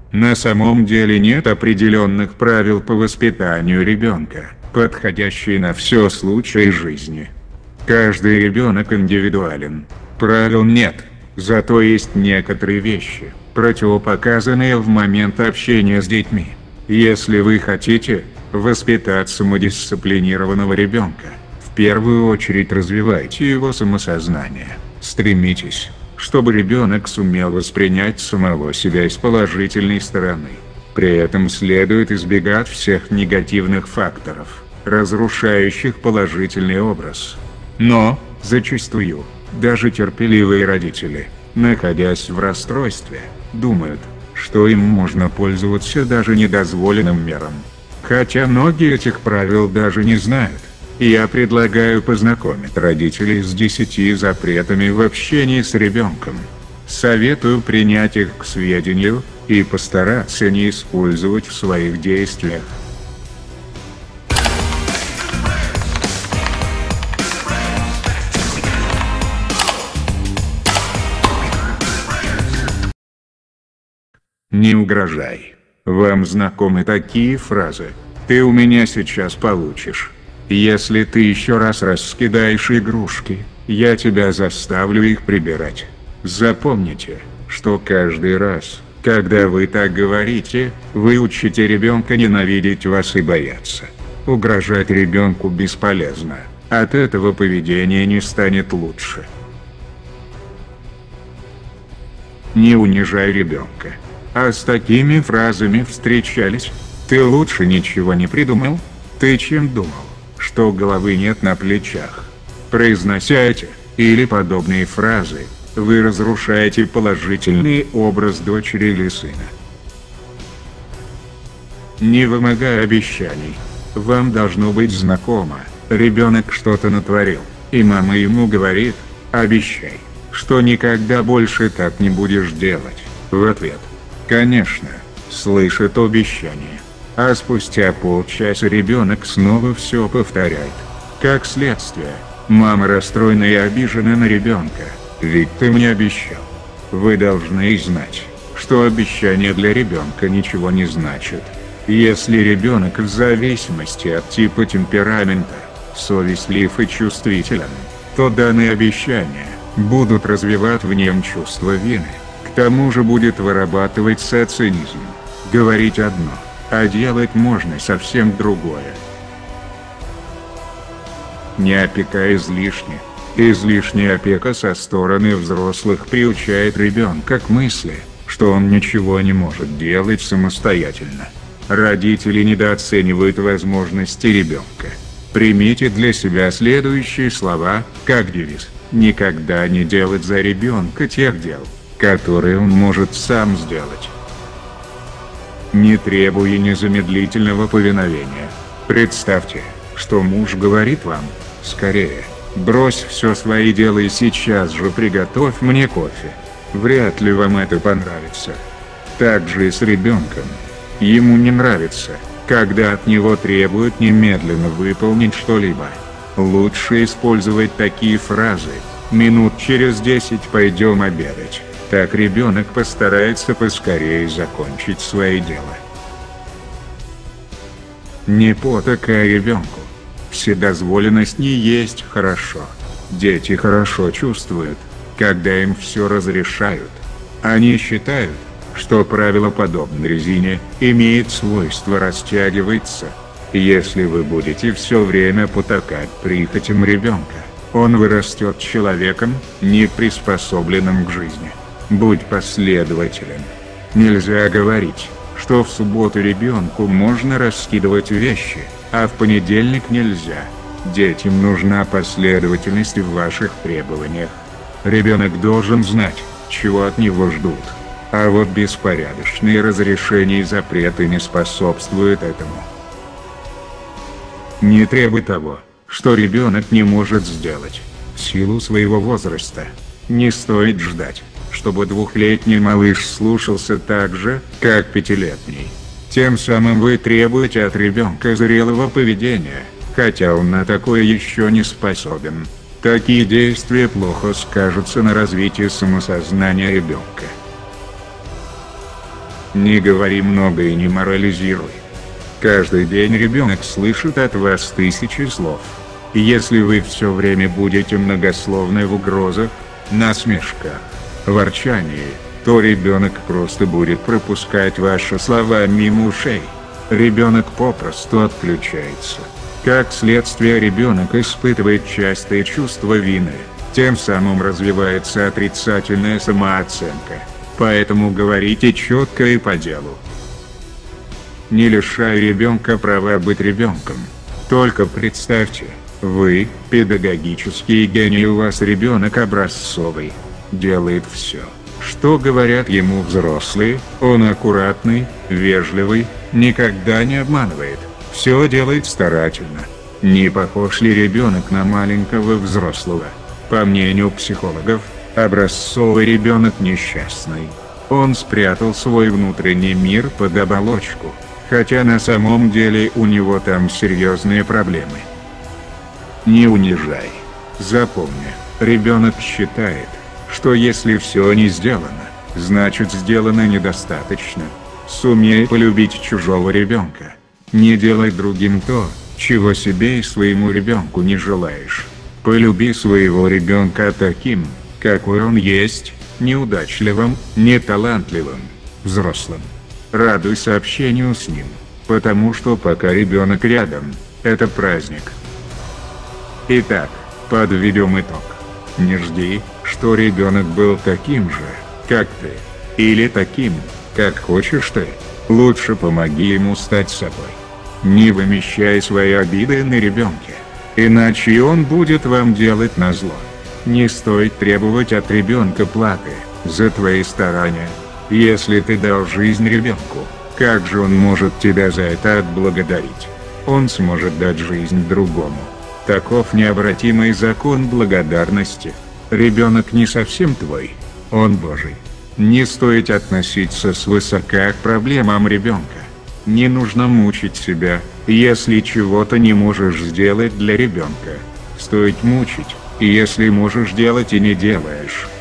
На самом деле нет определенных правил по воспитанию ребенка, подходящие на все случаи жизни. Каждый ребенок индивидуален. Правил нет, зато есть некоторые вещи, противопоказанные в момент общения с детьми. Если вы хотите воспитать самодисциплинированного ребенка, в первую очередь развивайте его самосознание. Стремитесь, чтобы ребенок сумел воспринять самого себя с положительной стороны. При этом следует избегать всех негативных факторов, разрушающих положительный образ. Но, зачастую, даже терпеливые родители, находясь в расстройстве, думают, что им можно пользоваться даже недозволенным мерам. Хотя многие этих правил даже не знают. Я предлагаю познакомить родителей с 10 запретами в общении с ребенком. Советую принять их к сведению и постараться не использовать в своих действиях. Не угрожай. Вам знакомы такие фразы? Ты у меня сейчас получишь. Если ты еще раз раскидаешь игрушки, я тебя заставлю их прибирать. Запомните, что каждый раз, когда вы так говорите, вы учите ребенка ненавидеть вас и бояться. Угрожать ребенку бесполезно. От этого поведение не станет лучше. Не унижай ребенка. А с такими фразами встречались? Ты лучше ничего не придумал? Ты чем думал? Что головы нет на плечах? Произнося эти или подобные фразы, вы разрушаете положительный образ дочери или сына. Не вымогай обещаний. Вам должно быть знакомо, ребенок что-то натворил, и мама ему говорит: обещай, что никогда больше так не будешь делать. В ответ, конечно, слышит обещание. А спустя полчаса ребенок снова все повторяет. Как следствие, мама расстроена и обижена на ребенка, ведь ты мне обещал. Вы должны знать, что обещание для ребенка ничего не значит. Если ребенок в зависимости от типа темперамента, совестлив и чувствителен, то данные обещания будут развивать в нем чувство вины. К тому же будет вырабатывать социализм. Говорить одно, а делать можно совсем другое. Не опекай излишне. Излишняя опека со стороны взрослых приучает ребенка к мысли, что он ничего не может делать самостоятельно. Родители недооценивают возможности ребенка. Примите для себя следующие слова, как девиз: никогда не делать за ребенка тех дел, которые он может сам сделать. Не требуя незамедлительного повиновения. Представьте, что муж говорит вам: скорее, брось все свои дела и сейчас же приготовь мне кофе. Вряд ли вам это понравится. Так же и с ребенком. Ему не нравится, когда от него требуют немедленно выполнить что-либо. Лучше использовать такие фразы: минут через 10 пойдем обедать. Так ребенок постарается поскорее закончить свои дела. Не потакай ребенку. Вседозволенность не есть хорошо. Дети хорошо чувствуют, когда им все разрешают. Они считают, что правило подобно резине, имеет свойство растягиваться. Если вы будете все время потакать прихотям ребенка, он вырастет человеком, не приспособленным к жизни. Будь последователен. Нельзя говорить, что в субботу ребенку можно раскидывать вещи, а в понедельник нельзя. Детям нужна последовательность в ваших требованиях. Ребенок должен знать, чего от него ждут. А вот беспорядочные разрешения и запреты не способствуют этому. Не требуй того, что ребенок не может сделать в силу своего возраста. Не стоит ждать, чтобы двухлетний малыш слушался так же, как пятилетний. Тем самым вы требуете от ребенка зрелого поведения, хотя он на такое еще не способен. Такие действия плохо скажутся на развитии самосознания ребенка. Не говори много и не морализируй. Каждый день ребенок слышит от вас тысячи слов. И если вы все время будете многословны в угрозах, насмешках, ворчании, то ребенок просто будет пропускать ваши слова мимо ушей. Ребенок попросту отключается. Как следствие, ребенок испытывает частые чувства вины, тем самым развивается отрицательная самооценка. Поэтому говорите четко и по делу. Не лишай ребенка права быть ребенком. Только представьте, вы – педагогический гений, у вас ребенок образцовый. Делает все, что говорят ему взрослые, он аккуратный, вежливый, никогда не обманывает, все делает старательно. Не похож ли ребенок на маленького взрослого? По мнению психологов, образцовый ребенок несчастный. Он спрятал свой внутренний мир под оболочку, хотя на самом деле у него там серьезные проблемы. Не унижай. Запомни, ребенок считает, что если все не сделано, значит сделано недостаточно. Сумей полюбить чужого ребенка. Не делай другим то, чего себе и своему ребенку не желаешь. Полюби своего ребенка таким, какой он есть, неудачливым, неталантливым, взрослым. Радуйся общению с ним, потому что пока ребенок рядом, это праздник. Итак, подведем итог. Не жди, что ребенок был таким же, как ты, или таким, как хочешь ты. Лучше помоги ему стать собой. Не вымещай свои обиды на ребенке, иначе он будет вам делать назло. Не стоит требовать от ребенка платы за твои старания. Если ты дал жизнь ребенку, как же он может тебя за это отблагодарить? Он сможет дать жизнь другому. Таков необратимый закон благодарности. Ребенок не совсем твой, он Божий. Не стоит относиться свысока к проблемам ребенка. Не нужно мучить себя, если чего-то не можешь сделать для ребенка. Стоит мучить, если можешь делать и не делаешь.